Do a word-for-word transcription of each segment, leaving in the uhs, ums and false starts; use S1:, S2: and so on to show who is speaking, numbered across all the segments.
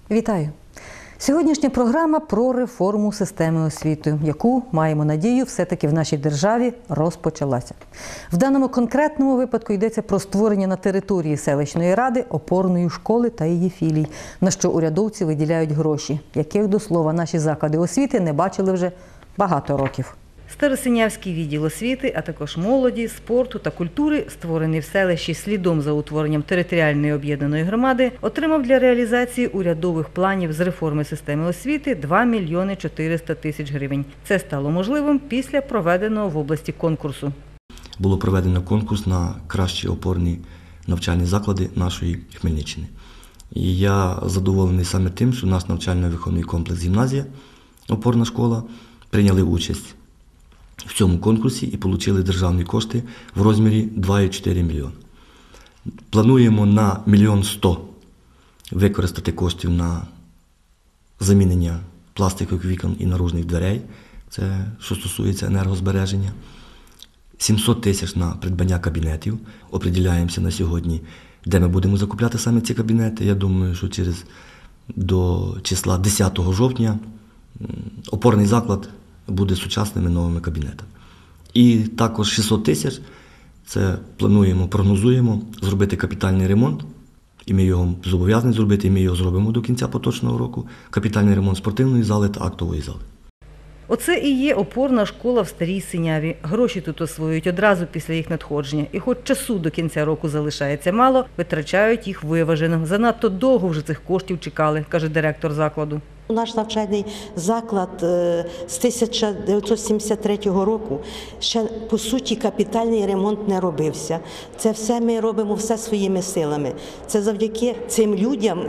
S1: Вітаю! Сьогоднішня програма про реформу системи освіти, яку, маємо надію, все-таки в нашій державі розпочалася. В даному конкретному випадку йдеться про створення на території селищної ради опорної школи та її філій, на що урядовці виділяють гроші, яких, до слова, наші заклади освіти не бачили вже багато років. Старосинявський відділ освіти, а також молоді, спорту та культури, створений в селищі слідом за утворенням територіальної об'єднаної громади, отримав для реалізації урядових планів з реформи системи освіти два мільйони чотириста тисяч гривень. Це стало можливим після проведеного в області конкурсу.
S2: Було проведено конкурс на кращі опорні навчальні заклади нашої Хмельниччини. І я задоволений саме тим, що наш навчально-виховний комплекс «Гімназія», опорна школа, прийняли участь в цьому конкурсі і отримали державні кошти в розмірі два цілих чотири мільйони. Плануємо на мільйон сто використати коштів на замінення пластикових вікон і наружних дверей, це що стосується енергозбереження. сімсот тисяч на придбання кабінетів. Определяємося на сьогодні, де ми будемо закупляти саме ці кабінети. Я думаю, що через до числа десятого жовтня опорний заклад буде сучасними новими кабінетами. І також шістсот тисяч, це плануємо, прогнозуємо зробити капітальний ремонт, і ми його зобов'язані зробити, і ми його зробимо до кінця поточного року, капітальний ремонт спортивної зали та актової зали.
S1: Оце і є опорна школа в Старій Синяві. Гроші тут освоюють одразу після їх надходження. І хоч часу до кінця року залишається мало, витрачають їх виважено. Занадто довго вже цих коштів чекали, каже директор закладу.
S3: Наш навчальний заклад з тисяча дев'ятсот сімдесят третього року ще, по суті, капітальний ремонт не робився. Це все ми робимо все своїми силами. Це завдяки цим людям,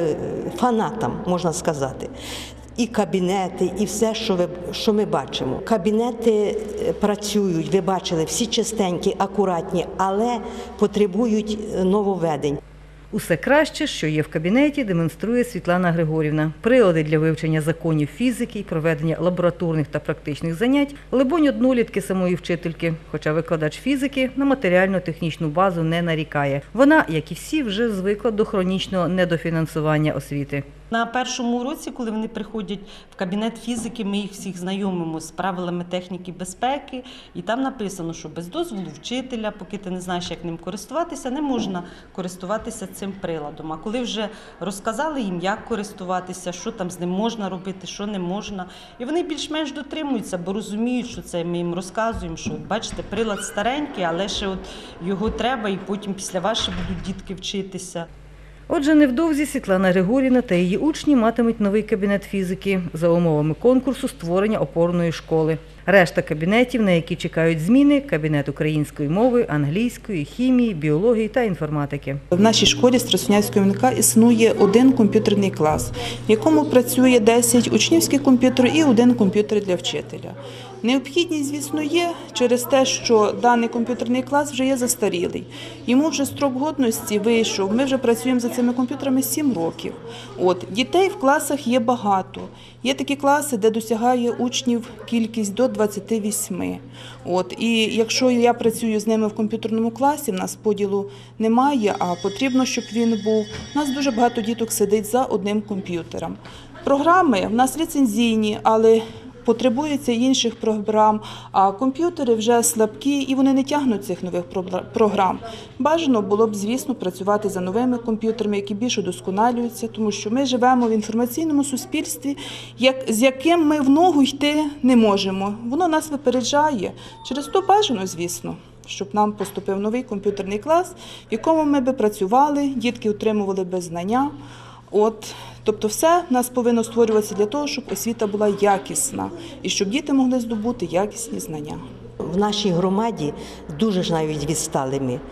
S3: фанатам, можна сказати. І кабінети, і все, що, ви, що ми бачимо. Кабінети працюють, ви бачили, всі чистенькі, акуратні, але потребують нововведень.
S1: Усе краще, що є в кабінеті, демонструє Світлана Григорівна. Прилади для вивчення законів фізики і проведення лабораторних та практичних занять – либонь однолітки самої вчительки, хоча викладач фізики на матеріально-технічну базу не нарікає. Вона, як і всі, вже звикла до хронічного недофінансування освіти.
S4: На першому уроці, коли вони приходять в кабінет фізики, ми їх всіх знайомимо з правилами техніки безпеки. І там написано, що без дозволу вчителя, поки ти не знаєш, як ним користуватися, не можна користуватися цим приладом. А коли вже розказали їм, як користуватися, що там з ним можна робити, що не можна, і вони більш-менш дотримуються, бо розуміють, що це ми їм розказуємо, що, бачите, прилад старенький, але ще от його треба, і потім після вас ще будуть дітки вчитися.
S1: Отже, невдовзі Світлана Григорівна та її учні матимуть новий кабінет фізики за умовами конкурсу створення опорної школи. Решта кабінетів, на які чекають зміни – кабінет української мови, англійської, хімії, біології та інформатики.
S5: В нашій школі Старосинявського ем ен ка існує один комп'ютерний клас, в якому працює десять учнівських комп'ютерів і один комп'ютер для вчителя. Необхідність, звісно, є через те, що даний комп'ютерний клас вже є застарілий. Йому вже строк годності вийшов, ми вже працюємо за цими комп'ютерами сім років. От, дітей в класах є багато. Є такі класи, де досягає учнів кількість до двадцяти восьми. От, і якщо я працюю з ними в комп'ютерному класі, в нас поділу немає, а потрібно, щоб він був. У нас дуже багато діток сидить за одним комп'ютером. Програми в нас ліцензійні, але потребується інших програм, а комп'ютери вже слабкі і вони не тягнуть цих нових програм. Бажано було б, звісно, працювати за новими комп'ютерами, які більше удосконалюються, тому що ми живемо в інформаційному суспільстві, з яким ми в ногу йти не можемо. Воно нас випереджає. Через то бажано, звісно, щоб нам поступив новий комп'ютерний клас, в якому ми би працювали, дітки отримували би знання. От, тобто все в нас повинно створюватися для того, щоб освіта була якісна і щоб діти могли здобути якісні знання.
S3: В нашій громаді дуже ж навіть відстали ми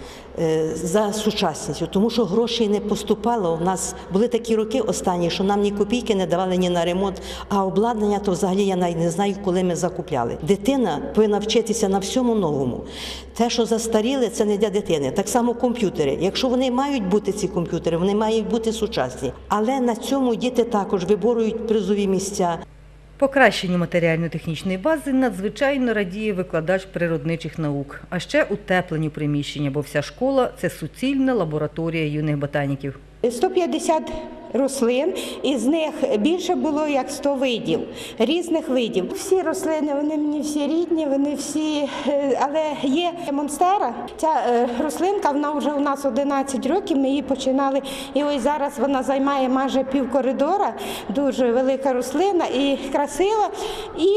S3: за сучасністю, тому що грошей не поступало. У нас були такі роки останні, що нам ні копійки не давали ні на ремонт, а обладнання то взагалі я навіть не знаю, коли ми закупляли. Дитина повинна вчитися на всьому новому. Те, що застаріли, це не для дитини. Так само комп'ютери. Якщо вони мають бути, ці комп'ютери, вони мають бути сучасні. Але на цьому діти також виборюють призові місця.
S1: Покращенню матеріально-технічної бази надзвичайно радіє викладач природничих наук. А ще утепленню приміщення, бо вся школа – це суцільна лабораторія юних ботаніків.
S6: сто п'ятдесят рослин, із них більше було як сто видів, різних видів. Всі рослини, вони мені всі рідні, вони всі, але є монстера. Ця рослинка, вона вже у нас одинадцять років, ми її починали, і ось зараз вона займає майже пів коридора, дуже велика рослина і красива, і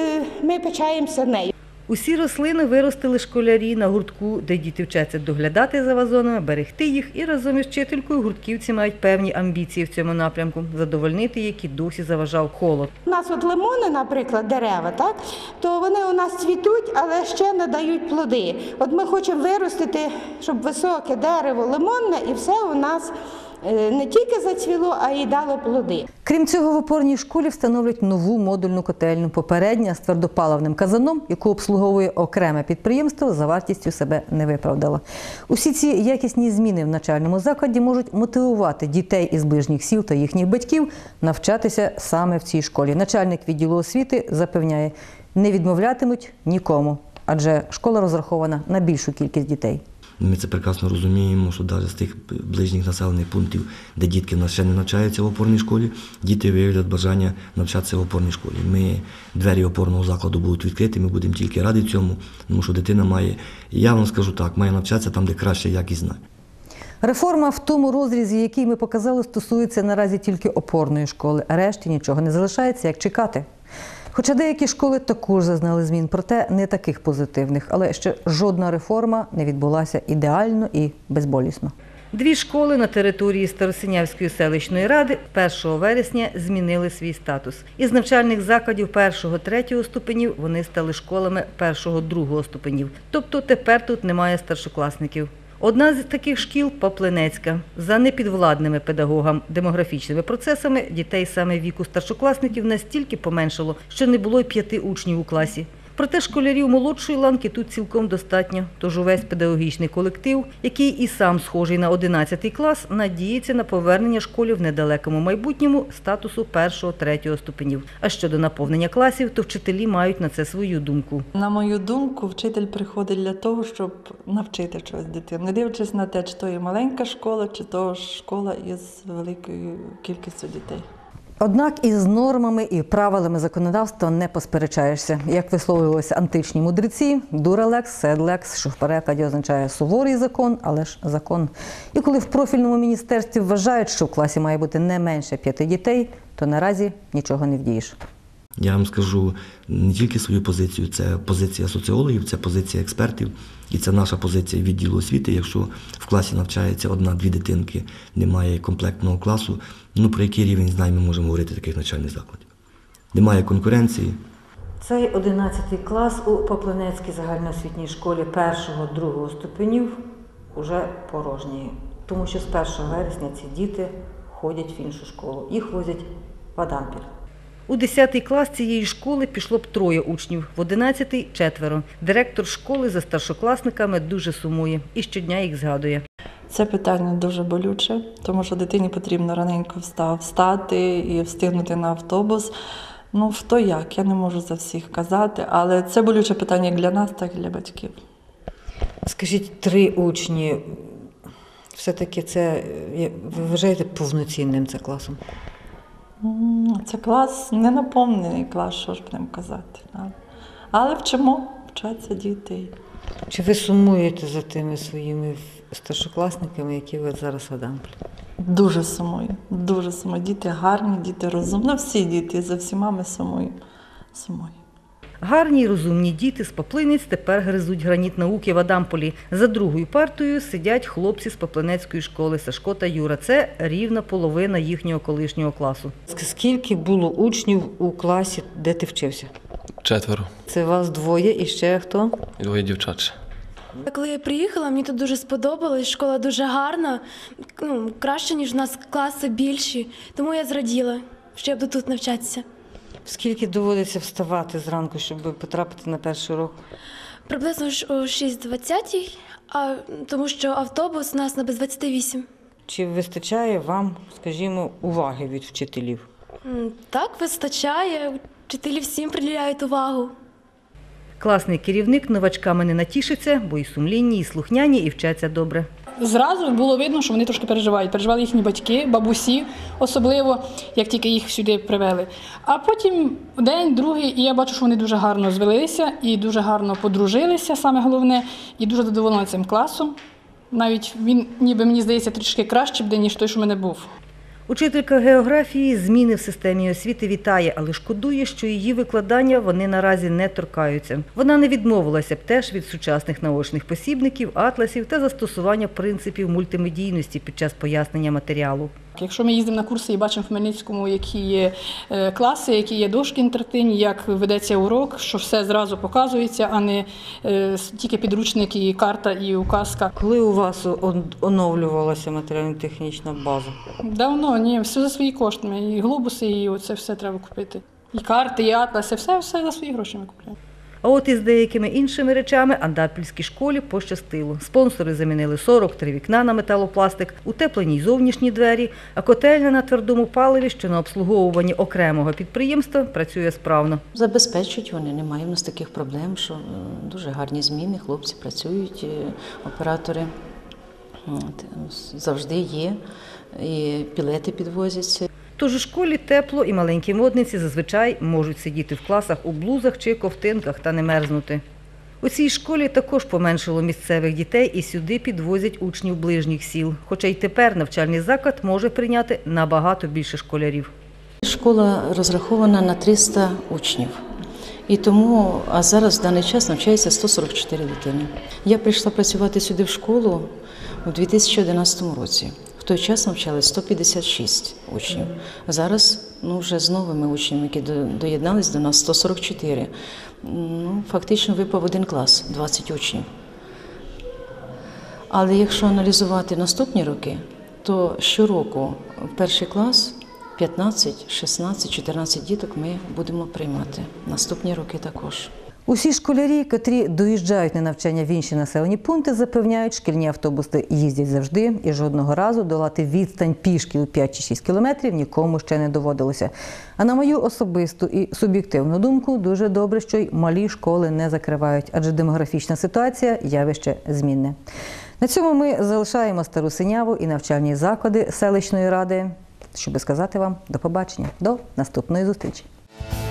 S6: ми пишаємося нею.
S1: Усі рослини виростили школярі на гуртку, де діти вчаться доглядати за вазонами, берегти їх, і разом із вчителькою гуртківці мають певні амбіції в цьому напрямку – задовольнити, які досі заважав холод.
S6: У нас от лимони, наприклад, дерева, так, то вони у нас цвітуть, але ще не дають плоди. От ми хочемо виростити, щоб високе дерево лимонне, і все у нас не тільки зацвіло, а й дало плоди.
S1: Крім цього, в опорній школі встановлять нову модульну котельню. Попередня з твердопаливним казаном, яку обслуговує окреме підприємство, за вартістю себе не виправдала. Усі ці якісні зміни в навчальному закладі можуть мотивувати дітей із ближніх сіл та їхніх батьків навчатися саме в цій школі. Начальник відділу освіти запевняє, не відмовлятимуть нікому, адже школа розрахована на більшу кількість дітей.
S2: Ми це прекрасно розуміємо, що навіть з тих ближніх населених пунктів, де дітки в нас ще не навчаються в опорній школі, діти виявляють бажання навчатися в опорній школі. Ми, двері опорного закладу будуть відкриті, ми будемо тільки раді цьому, тому що дитина має, я вам скажу так, має навчатися там, де краще якість знає.
S1: Реформа в тому розрізі, який ми показали, стосується наразі тільки опорної школи, а решті нічого не залишається, як чекати. Хоча деякі школи також зазнали змін, проте не таких позитивних, але ще жодна реформа не відбулася ідеально і безболісно. Дві школи на території Старосинявської селищної ради першого вересня змінили свій статус. Із навчальних закладів першого-третього ступенів вони стали школами першого-другого ступенів. Тобто тепер тут немає старшокласників. Одна з таких шкіл – Попленецька. За непідвладними педагогам демографічними процесами дітей саме віку старшокласників настільки поменшало, що не було й п'яти учнів у класі. Проте школярів молодшої ланки тут цілком достатньо, тож увесь педагогічний колектив, який і сам схожий на одинадцятий клас, надіється на повернення школі в недалекому майбутньому статусу першого-третього ступенів. А щодо наповнення класів, то вчителі мають на це свою думку.
S7: На мою думку, вчитель приходить для того, щоб навчити щось дитину, не дивлячись на те, чи то є маленька школа, чи то школа із великою кількістю дітей.
S1: Однак із нормами і правилами законодавства не посперечаєшся. Як висловлювалися античні мудреці, дурелекс, седлекс, що в перекладі означає суворий закон, але ж закон. І коли в профільному міністерстві вважають, що в класі має бути не менше п'яти дітей, то наразі нічого не вдієш.
S2: Я вам скажу не тільки свою позицію, це позиція соціологів, це позиція експертів, і це наша позиція відділу освіти. Якщо в класі навчається одна-дві дитинки, немає комплектного класу, ну про який рівень знань ми можемо говорити таких навчальних закладів? Немає конкуренції.
S1: Цей одинадцятий клас у Попленецькій загальноосвітній школі першого-другого ступенів уже порожній, тому що з першого вересня ці діти ходять в іншу школу, їх возять в Адампіль. У десятий клас цієї школи пішло б троє учнів, в одинадцятий – четверо. Директор школи за старшокласниками дуже сумує і щодня їх згадує.
S7: Це питання дуже болюче, тому що дитині потрібно раненько встати і встигнути на автобус. Ну, хто як, я не можу за всіх казати, але це болюче питання як для нас, так і для батьків.
S1: Скажіть, три учні, все-таки це, ви вважаєте повноцінним це класом?
S7: Це клас, не наповнений клас, що ж будемо казати. Але вчимо, вчаться діти.
S1: Чи ви сумуєте за тими своїми старшокласниками, які ви зараз в Адамплі?
S7: Дуже сумую, дуже сумую. Діти гарні, діти розумні. Ну, всі діти, за всіма ми сумуємо. Сумую.
S1: Гарні й розумні діти з Поплинець тепер гризуть граніт науки в Адамполі. За другою партою сидять хлопці з Попленецької школи Сашко та Юра. Це рівна половина їхнього колишнього класу. Скільки було учнів у класі, де ти вчився?
S8: Четверо.
S1: Це вас двоє і ще хто?
S8: І двоє дівчат.
S9: Коли я приїхала, мені тут дуже сподобалось, школа дуже гарна, ну, краще, ніж у нас класи більші, тому я зраділа, що я буду тут навчатися.
S1: Скільки доводиться вставати зранку, щоб потрапити на перший урок?
S9: Приблизно о шість двадцять, а тому що автобус у нас на без двадцяти вісім.
S1: Чи вистачає вам, скажімо, уваги від вчителів?
S9: Так, вистачає. Вчителі всім приділяють увагу.
S1: Класний керівник новачками не натішиться, бо і сумлінні, і слухняні, і вчаться добре.
S10: зразу було видно, що вони трошки переживають. Переживали їхні батьки, бабусі, особливо, як тільки їх сюди привели. А потім день, другий, і я бачу, що вони дуже гарно звелися і дуже гарно подружилися, саме головне, і дуже задоволена цим класом. Навіть він, ніби, мені здається, трішки краще буде, ніж той, що в мене був.
S1: Учителька географії зміни в системі освіти вітає, але шкодує, що її викладання вони наразі не торкаються. Вона не відмовилася б теж від сучасних наочних посібників, атласів та застосування принципів мультимедійності під час пояснення матеріалу.
S10: Якщо ми їздимо на курси і бачимо в Хмельницькому, які є класи, які є дошки інтерактивні, як ведеться урок, що все зразу показується, а не тільки підручники, карта і указка.
S1: Коли у вас оновлювалася матеріально-технічна база?
S10: Давно, ні, все за свої кошти. І глобуси, і оце все треба купити. І карти, і атласи, все, все за свої гроші ми купуємо.
S1: А от із деякими іншими речами Андапільській школі пощастило. Спонсори замінили сорок три вікна на металопластик, утеплені й зовнішні двері, а котельня на твердому паливі, що на обслуговуванні окремого підприємства, працює справно.
S11: Забезпечують вони, немає в нас таких проблем, що дуже гарні зміни, хлопці працюють, оператори завжди є, і пілети підвозяться.
S1: Тож у школі тепло і маленькі модниці зазвичай можуть сидіти в класах у блузах чи ковтинках та не мерзнути. У цій школі також поменшало місцевих дітей і сюди підвозять учнів ближніх сіл. Хоча й тепер навчальний заклад може прийняти набагато більше школярів.
S11: Школа розрахована на триста учнів. І тому, а зараз в даний час навчається сто сорок чотири дитини. Я прийшла працювати сюди в школу у дві тисячі одинадцятому році. В той час навчалися сто п'ятдесят шість учнів. Зараз ну, вже з новими учнями, які доєднались до нас, сто сорок чотири. Ну, фактично випав один клас, двадцять учнів. Але якщо аналізувати наступні роки, то щороку в перший клас п'ятнадцять, шістнадцять, чотирнадцять діток ми будемо приймати. Наступні роки також.
S1: Усі школярі, котрі доїжджають на навчання в інші населені пункти, запевняють, шкільні автобуси їздять завжди і жодного разу долати відстань пішки у п'ять чи шість кілометрів нікому ще не доводилося. А на мою особисту і суб'єктивну думку, дуже добре, що й малі школи не закривають, адже демографічна ситуація – явище змінне. На цьому ми залишаємо Стару Синяву і навчальні заклади селищної ради, щоб сказати вам до побачення, до наступної зустрічі.